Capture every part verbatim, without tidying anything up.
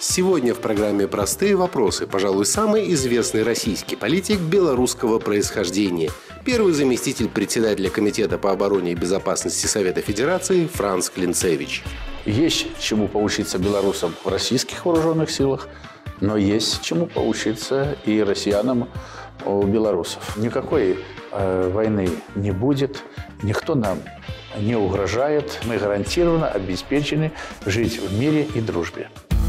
Сегодня в программе «Простые вопросы», пожалуй, самый известный российский политик белорусского происхождения. Первый заместитель председателя Комитета по обороне и безопасности Совета Федерации Франц Клинцевич. Есть чему поучиться белорусам в российских вооруженных силах, но есть чему поучиться и россиянам у белорусов. Никакой э, войны не будет, никто нам не угрожает. Мы гарантированно обеспечены жить в мире и дружбе.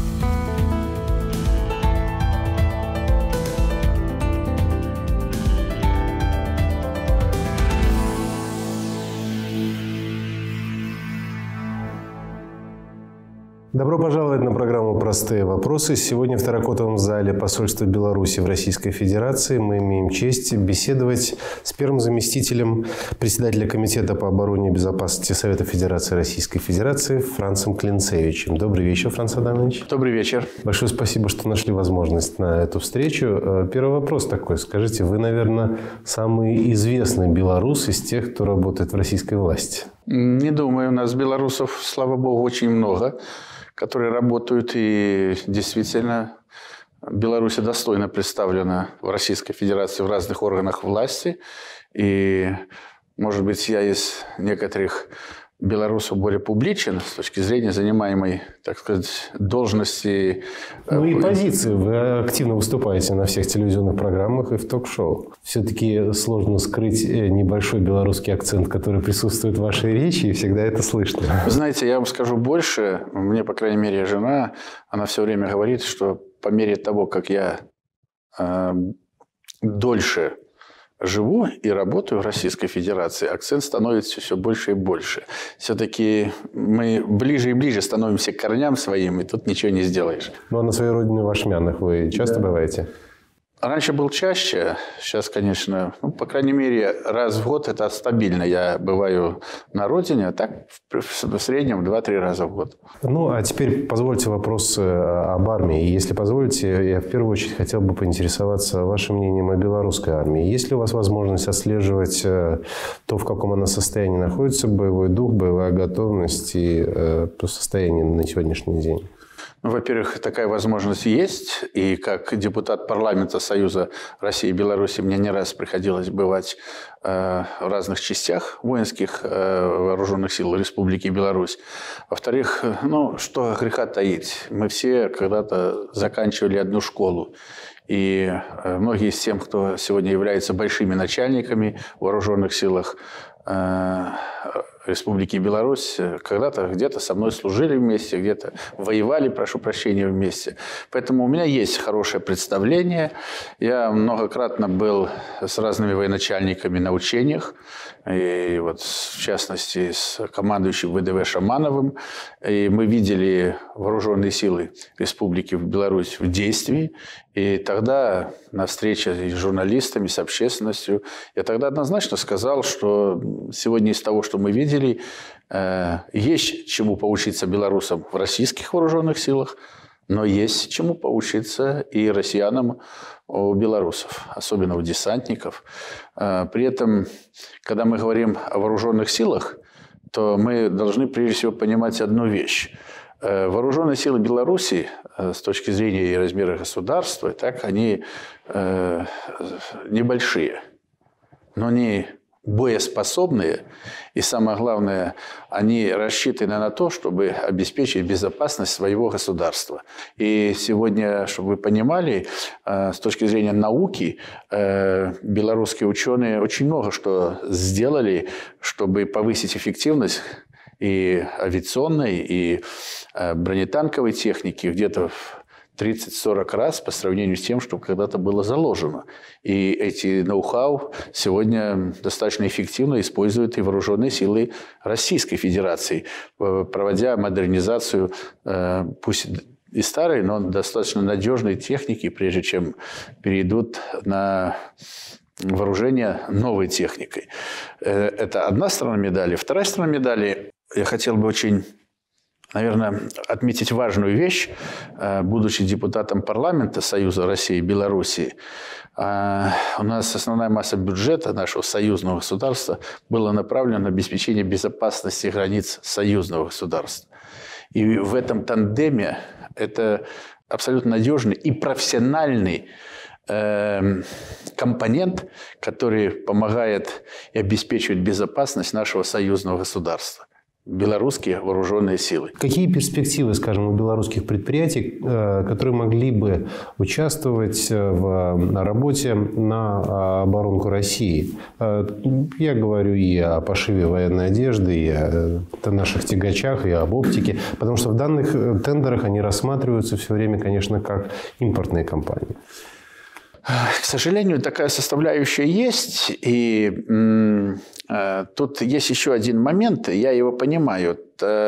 Добро пожаловать на программу «Простые вопросы». Сегодня в терракотовом зале посольства Беларуси в Российской Федерации мы имеем честь беседовать с первым заместителем председателя Комитета по обороне и безопасности Совета Федерации Российской Федерации Францем Клинцевичем. Добрый вечер, Франц Адамович. Добрый вечер. Большое спасибо, что нашли возможность на эту встречу. Первый вопрос такой. Скажите, вы, наверное, самый известный белорус из тех, кто работает в российской власти? Не думаю. У нас белорусов, слава богу, очень много, которые работают, и действительно Беларусь достойно представлена в Российской Федерации в разных органах власти. И, может быть, я из некоторых белорусов более публичен с точки зрения занимаемой, так сказать, должности. Ну и позиции. Вы активно выступаете на всех телевизионных программах и в ток-шоу. Все-таки сложно скрыть небольшой белорусский акцент, который присутствует в вашей речи, и всегда это слышно. Вы знаете, я вам скажу больше. Мне, по крайней мере, жена, она все время говорит, что по мере того, как я э, дольше живу и работаю в Российской Федерации, акцент становится все больше и больше. Все-таки мы ближе и ближе становимся к корням своим, и тут ничего не сделаешь. Ну, а на своей родине в Ашмянах вы часто да. бываете? Раньше был чаще, сейчас, конечно, ну, по крайней мере, раз в год это стабильно. Я бываю на родине, а так в среднем два-три раза в год. Ну, а теперь позвольте вопрос об армии. Если позволите, я в первую очередь хотел бы поинтересоваться вашим мнением о белорусской армии. Есть ли у вас возможность отслеживать то, в каком она состоянии находится, боевой дух, боевая готовность и то состояние на сегодняшний день? Ну, во-первых, такая возможность есть. И как депутат парламента Союза России и Беларуси мне не раз приходилось бывать э, в разных частях воинских э, вооруженных сил Республики Беларусь. Во-вторых, ну, что греха таить. Мы все когда-то заканчивали одну школу. И многие из тех, кто сегодня является большими начальниками в вооруженных силах э, Республики Беларусь, когда-то где-то со мной служили вместе, где-то воевали, прошу прощения, вместе. Поэтому у меня есть хорошее представление. Я многократно был с разными военачальниками на учениях, и вот в частности с командующим ВДВ Шамановым. И мы видели вооруженные силы Республики Беларусь в действии. И тогда на встрече с журналистами, с общественностью, я тогда однозначно сказал, что сегодня из того, что мы видели, есть чему поучиться белорусам в российских вооруженных силах, но есть чему поучиться и россиянам у белорусов, особенно у десантников. При этом, когда мы говорим о вооруженных силах, то мы должны прежде всего понимать одну вещь. Вооруженные силы Беларуси с точки зрения и размера государства, так, они небольшие, но они боеспособные, и самое главное, они рассчитаны на то, чтобы обеспечить безопасность своего государства. И сегодня, чтобы вы понимали, с точки зрения науки, белорусские ученые очень много что сделали, чтобы повысить эффективность и авиационной, и бронетанковой техники где-то в тридцать-сорок раз по сравнению с тем, что когда-то было заложено. И эти ноу-хау сегодня достаточно эффективно используют и вооруженные силы Российской Федерации, проводя модернизацию, пусть и старой, но достаточно надежной техники, прежде чем перейдут на вооружение новой техникой. Это одна сторона медали. Вторая сторона медали, я хотел бы очень, наверное, отметить важную вещь. Будучи депутатом парламента Союза России и Белоруссии, у нас основная масса бюджета нашего союзного государства была направлена на обеспечение безопасности границ союзного государства. И в этом тандеме это абсолютно надежный и профессиональный э, компонент, который помогает и обеспечивает безопасность нашего союзного государства. Белорусские вооруженные силы. Какие перспективы, скажем, у белорусских предприятий, которые могли бы участвовать в работе на оборонку России? Я говорю и о пошиве военной одежды, и о наших тягачах, и об оптике. Потому что в данных тендерах они рассматриваются все время, конечно, как импортные компании. К сожалению, такая составляющая есть. И э, тут есть еще один момент, я его понимаю.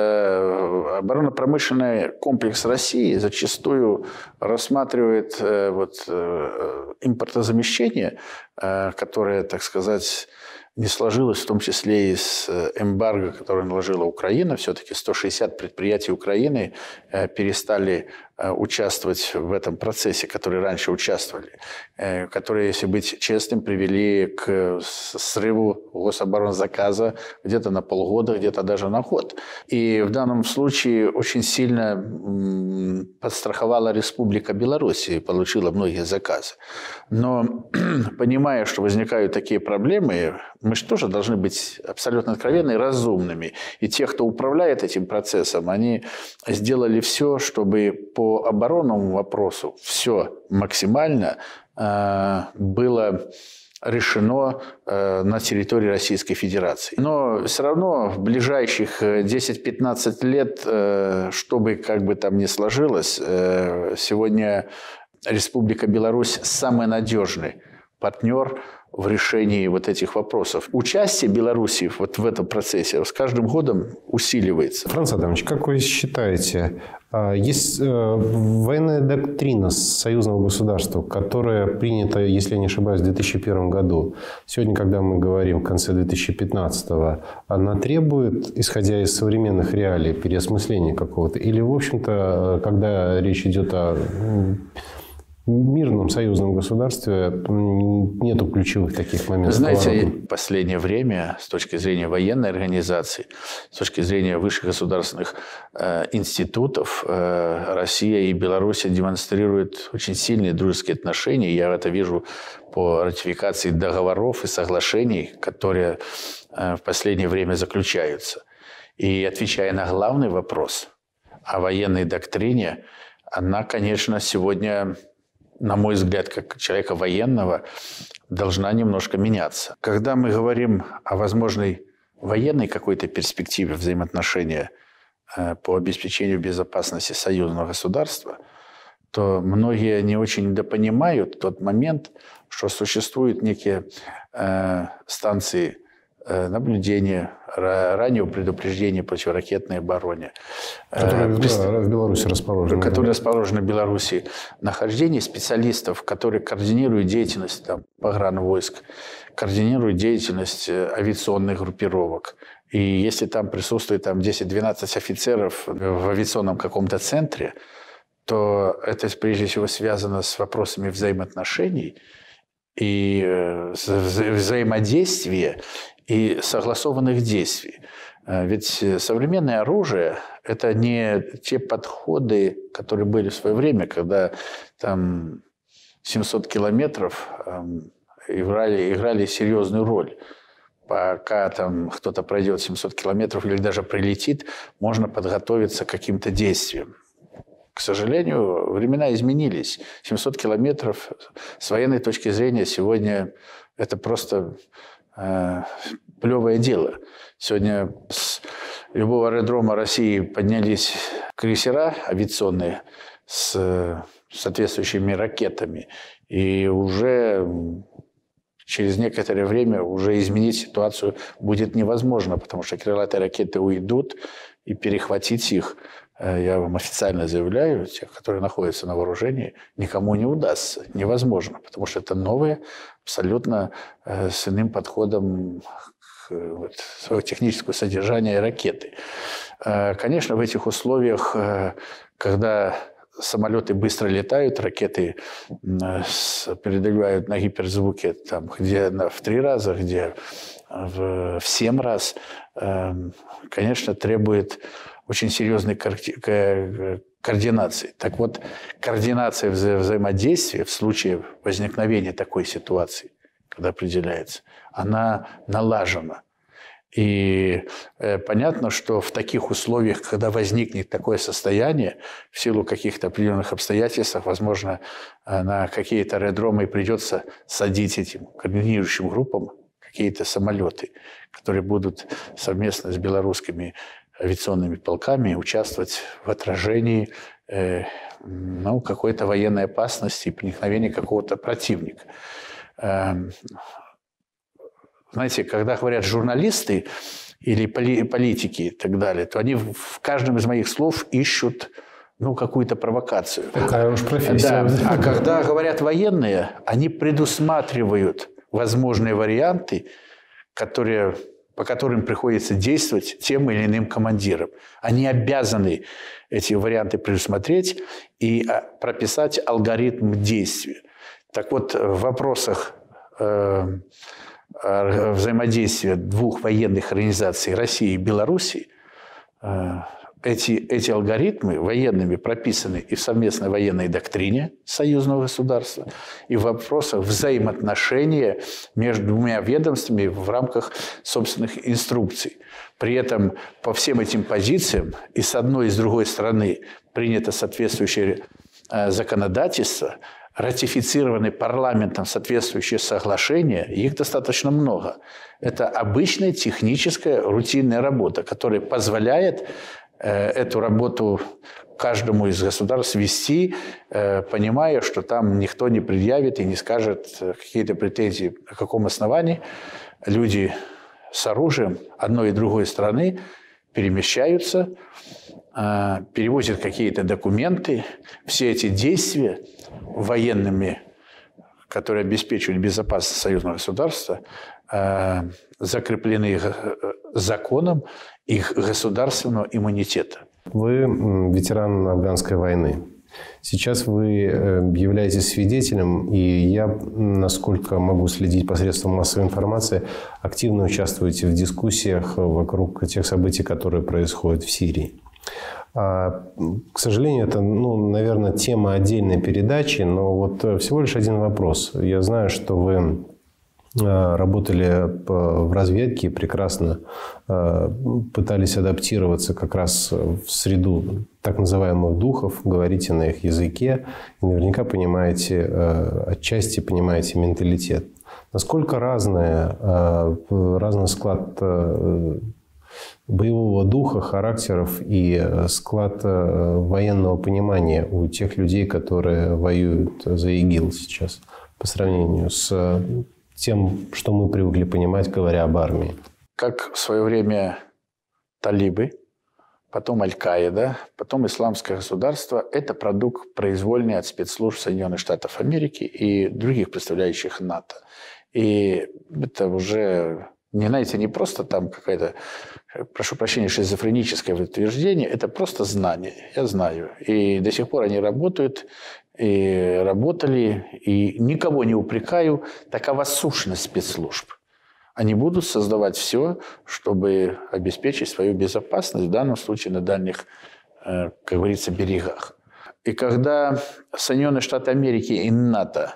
Э, оборонно-промышленный комплекс России зачастую рассматривает э, вот, э, импортозамещение, э, которое, так сказать, не сложилось, в том числе и с эмбарго, которое наложила Украина. Все-таки сто шестьдесят предприятий Украины э, перестали участвовать в этом процессе, которые раньше участвовали, которые, если быть честным, привели к срыву гособоронзаказа где-то на полгода, где-то даже на год. И в данном случае очень сильно подстраховала Республика Беларусь и получила многие заказы. Но понимая, что возникают такие проблемы, мы же тоже должны быть абсолютно откровенны и разумными. И те, кто управляет этим процессом, они сделали все, чтобы по По оборонному вопросу все максимально э, было решено э, на территории Российской Федерации. Но все равно в ближайших десять-пятнадцать лет, э, чтобы как бы там ни сложилось, э, сегодня Республика Беларусь самый надежный партнер в решении вот этих вопросов. Участие Беларуси вот в этом процессе с каждым годом усиливается. Франц Адамович, как вы считаете, есть военная доктрина союзного государства, которая принята, если я не ошибаюсь, в две тысячи первом году. Сегодня, когда мы говорим в конце две тысячи пятнадцатого, она требует, исходя из современных реалий, переосмысления какого-то? Или, в общем-то, когда речь идет о мирном союзном государстве, нету ключевых таких моментов? Знаете, в последнее время, с точки зрения военной организации, с точки зрения высших государственных э, институтов, э, Россия и Беларусь демонстрируют очень сильные дружеские отношения. Я это вижу по ратификации договоров и соглашений, которые э, в последнее время заключаются. И отвечая на главный вопрос о военной доктрине, она, конечно, сегодня, на мой взгляд, как человека военного, должна немножко меняться. Когда мы говорим о возможной военной какой-то перспективе взаимоотношения по обеспечению безопасности союзного государства, то многие не очень недопонимают тот момент, что существуют некие э, станции наблюдения, раннего предупреждения противоракетной обороне. Которые в Беларуси расположены. Которые расположены в Беларуси. Нахождение специалистов, которые координируют деятельность там, погранвойск, координируют деятельность авиационных группировок. И если там присутствует там, десять-двенадцать офицеров в авиационном каком-то центре, то это прежде всего связано с вопросами взаимоотношений и вза- взаимодействия и согласованных действий. Ведь современное оружие – это не те подходы, которые были в свое время, когда там семьсот километров играли, играли серьезную роль. Пока там кто-то пройдет семьсот километров или даже прилетит, можно подготовиться к каким-то действиям. К сожалению, времена изменились. семьсот километров с военной точки зрения сегодня это просто э, плевое дело. Сегодня с любого аэродрома России поднялись крейсера авиационные с соответствующими ракетами. И уже через некоторое время уже изменить ситуацию будет невозможно, потому что крылатые ракеты уйдут, и перехватить их, я вам официально заявляю, тех, которые находятся на вооружении, никому не удастся. Невозможно, потому что это новые, абсолютно э, с иным подходом к вот, своего технического содержания ракеты. Э, конечно, в этих условиях, э, когда самолеты быстро летают, ракеты э, с, передвигают на гиперзвуке, там, где на, в три раза, где в, в семь раз, э, конечно, требует очень серьезной координации. Так вот, координация вза взаимодействия в случае возникновения такой ситуации, когда определяется, она налажена. И э, понятно, что в таких условиях, когда возникнет такое состояние, в силу каких-то определенных обстоятельств, возможно, э, на какие-то аэродромы придется садить этим координирующим группам какие-то самолеты, которые будут совместно с белорусскими авиационными полками участвовать в отражении э, ну, какой-то военной опасности и проникновения какого-то противника. Э, Знаете, когда говорят журналисты или политики и так далее, то они в каждом из моих слов ищут ну, какую-то провокацию. Такая уж профессия. Да. А когда говорят военные, они предусматривают возможные варианты, которые, по которым приходится действовать тем или иным командирам. Они обязаны эти варианты предусмотреть и прописать алгоритм действия. Так вот, в вопросах э, взаимодействия двух военных организаций России и Беларуси, эти, эти алгоритмы военными прописаны и в совместной военной доктрине союзного государства, и в вопросах взаимоотношения между двумя ведомствами в рамках собственных инструкций. При этом по всем этим позициям и с одной и с другой стороны принято соответствующее законодательство, ратифицированы парламентом соответствующие соглашения, их достаточно много. Это обычная техническая рутинная работа, которая позволяет э, эту работу каждому из государств вести, э, понимая, что там никто не предъявит и не скажет какие-то претензии, на каком основании люди с оружием одной и другой страны перемещаются, э, перевозят какие-то документы. Все эти действия военными, которые обеспечивают безопасность союзного государства, э, закреплены законом их государственного иммунитета. Вы ветеран афганской войны. Сейчас вы являетесь свидетелем, и я, насколько могу следить посредством массовой информации, активно участвуете в дискуссиях вокруг тех событий, которые происходят в Сирии. К сожалению, это, ну, наверное, тема отдельной передачи, но вот всего лишь один вопрос. Я знаю, что вы работали в разведке, прекрасно пытались адаптироваться как раз в среду так называемых духов, говорите на их языке, и наверняка понимаете, отчасти понимаете менталитет. Насколько разный, разный склад боевого духа, характеров и склад военного понимания у тех людей, которые воюют за ИГИЛ сейчас, по сравнению с тем, что мы привыкли понимать, говоря об армии? Как в свое время талибы, потом Аль-Каида, потом Исламское государство – это продукт произвольный от спецслужб Соединенных Штатов Америки и других представляющих НАТО. И это уже... Не, знаете, не просто там какая-то, прошу прощения, шизофреническое утверждение, это просто знание, я знаю. И до сих пор они работают, и работали, и никого не упрекаю, такова сущность спецслужб. Они будут создавать все, чтобы обеспечить свою безопасность, в данном случае на дальних, как говорится, берегах. И когда Соединенные Штаты Америки и НАТО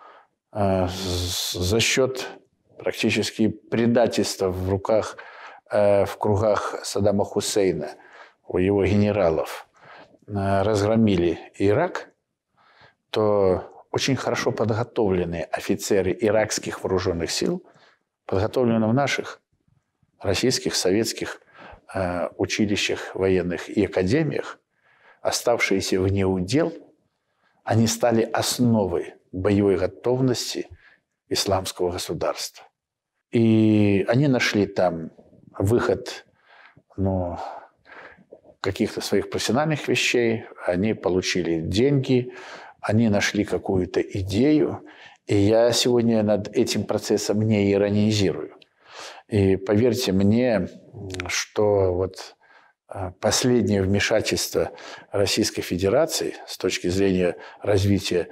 за счет практически предательство в руках, э, в кругах Саддама Хусейна, у его генералов, э, разгромили Ирак, то очень хорошо подготовленные офицеры иракских вооруженных сил, подготовленные в наших российских, советских э, училищах военных и академиях, оставшиеся вне удел, они стали основой боевой готовности исламского государства. И они нашли там выход, ну, каких-то своих профессиональных вещей, они получили деньги, они нашли какую-то идею, и я сегодня над этим процессом не иронизирую. И поверьте мне, что вот последнее вмешательство Российской Федерации с точки зрения развития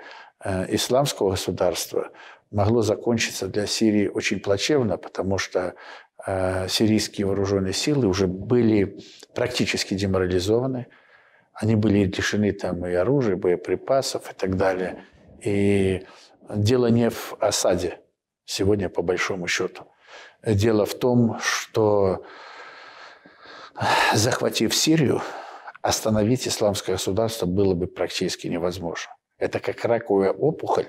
исламского государства могло закончиться для Сирии очень плачевно, потому что сирийские вооруженные силы уже были практически деморализованы. Они были лишены там и оружия, и боеприпасов и так далее. И дело не в осаде сегодня, по большому счету. Дело в том, что, захватив Сирию, остановить исламское государство было бы практически невозможно. Это как раковая опухоль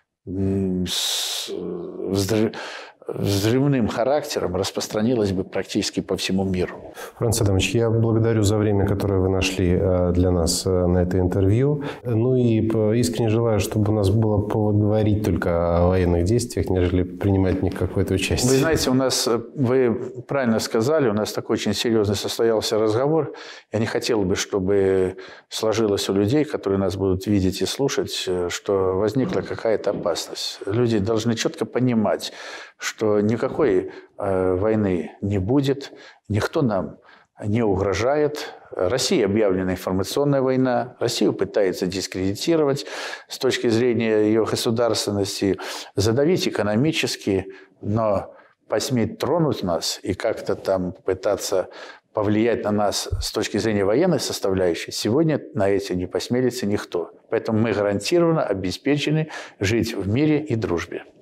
с взрывным характером распространилась бы практически по всему миру. Франц Адамович, я благодарю за время, которое вы нашли для нас на это интервью. Ну и искренне желаю, чтобы у нас было повод говорить только о военных действиях, нежели принимать в них какое-то участие. Вы знаете, у нас, вы правильно сказали, у нас такой очень серьезный состоялся разговор. Я не хотел бы, чтобы сложилось у людей, которые нас будут видеть и слушать, что возникла какая-то опасность. Люди должны четко понимать, что никакой э, войны не будет, никто нам не угрожает. России объявлена информационная война, Россию пытается дискредитировать с точки зрения ее государственности, задавить экономически, но посметь тронуть нас и как-то там пытаться повлиять на нас с точки зрения военной составляющей, сегодня на эти не посмелится никто. Поэтому мы гарантированно обеспечены жить в мире и дружбе.